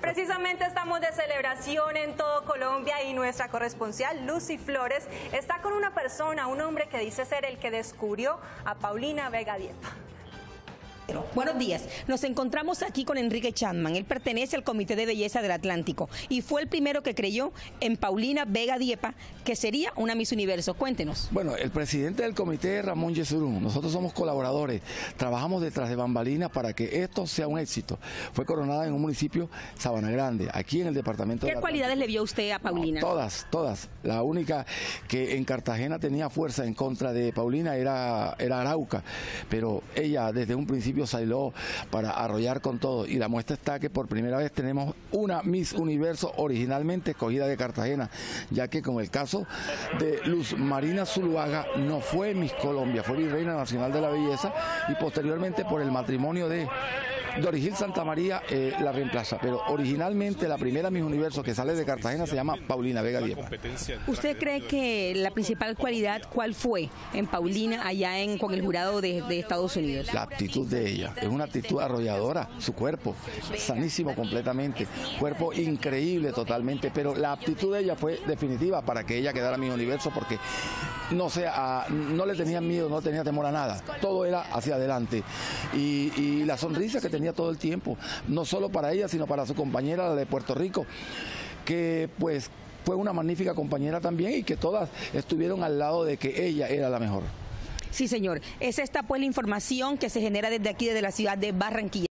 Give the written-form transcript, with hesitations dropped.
Precisamente estamos de celebración en todo Colombia y nuestra corresponsal Lucy Flores está con una persona, un hombre que dice ser el que descubrió a Paulina Vega Diepa. Buenos días, nos encontramos aquí con Enrique Chapman. Él pertenece al Comité de Belleza del Atlántico y fue el primero que creyó en Paulina Vega Diepa, que sería una Miss Universo. Cuéntenos. Bueno, el presidente del comité es Ramón Yesurún. Nosotros somos colaboradores, trabajamos detrás de bambalinas para que esto sea un éxito. Fue coronada en un municipio, Sabana Grande, aquí en el departamento de ¿Qué cualidades le vio usted a Paulina? No, todas. La única que en Cartagena tenía fuerza en contra de Paulina era Arauca, pero ella desde un principio salió para arrollar con todo, y la muestra está que por primera vez tenemos una Miss Universo originalmente escogida de Cartagena, ya que con el caso de Luz Marina Zuluaga no fue Miss Colombia, fue Virreina Nacional de la Belleza, y posteriormente por el matrimonio de Dorigil Santa María la reemplaza, pero originalmente la primera Miss Universo que sale de Cartagena se llama Paulina Vega Diepa. ¿Usted cree que la principal cualidad cuál fue en Paulina allá con el jurado de Estados Unidos? La actitud de ella, es una actitud arrolladora, su cuerpo sanísimo completamente, cuerpo increíble totalmente, pero la actitud de ella fue definitiva para que ella quedara Miss Universo, porque no le tenía miedo, no tenía temor a nada, todo era hacia adelante, y la sonrisa que tenía todo el tiempo, no solo para ella, sino para su compañera, la de Puerto Rico, que pues fue una magnífica compañera también, y que todas estuvieron al lado de que ella era la mejor. Sí, señor. Es esta pues la información que se genera desde aquí, desde la ciudad de Barranquilla.